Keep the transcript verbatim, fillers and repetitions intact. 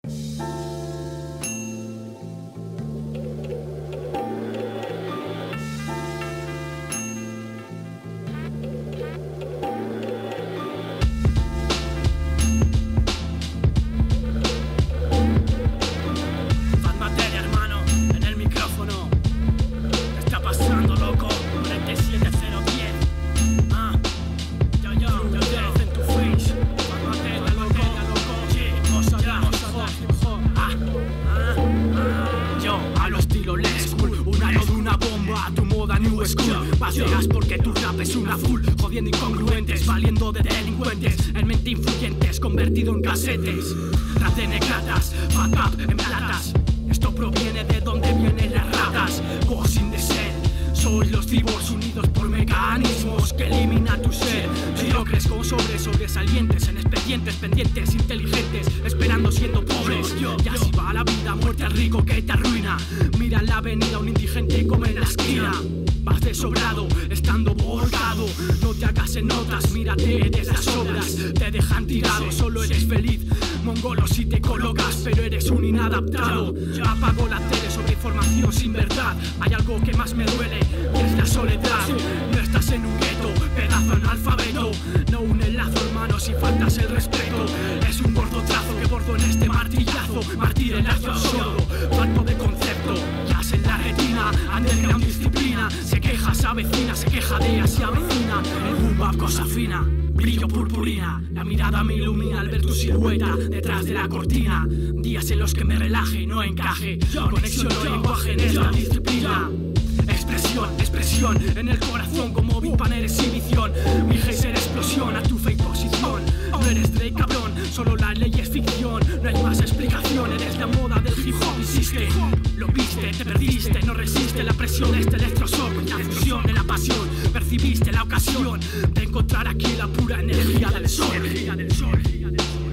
Paseas porque tu rap es una full, jodiendo incongruentes, valiendo de delincuentes, en mente influyentes, convertido en casetes. Rap de negratas, fuck up en platas. Esto proviene de donde vienen las ratas. Vos in the cell, sois los tribos unidos por mecanismos que elimina tu ser. Mediocres con sobres sobresalientes, en expedientes pendientes, inteligentes, esperando siendo pobres. Y así va la vida, muerte al rico que te arruina. Mira en la avenida un indigente come en la esquina. Vas de sobrado, estando volcado. No te hagas en notas, mírate de las obras. Te dejan tirado, solo eres feliz. Mongolo si te colocas, pero eres un inadaptado. Apago la tele sobre información sin verdad. Hay algo que más me duele, y es la soledad. No estás en un gueto, pedazo analfabeto. No un enlazo, hermano, si faltas el respeto. Es un gordo trazo que bordo en este martillazo. Martir el lazo sordo, falto de concepto. Jazz en la retina, underground disciplina. Se queja, se avecina, se queja de ella, se avecina. El boom bap, cosa fina, brillo purpurina. La mirada me ilumina al ver tu silueta detrás de la cortina. Días en los que me relaje y no encaje. Conexión o lenguaje en esta disciplina. Expresión, expresión en el corazón como Big Pan eres exhibición. Mi geyser explosión a tu fake posición. No eres Drake, cabrón, solo la ley es ficción. No hay más explicación, eres la moda del hip hop. Hiciste, lo viste, te perdiste, no resiste la presión de este electroshock. La fusión de la pasión, percibiste la ocasión de encontrar aquí la pura energía del sol. Energía del sol, energía del sol.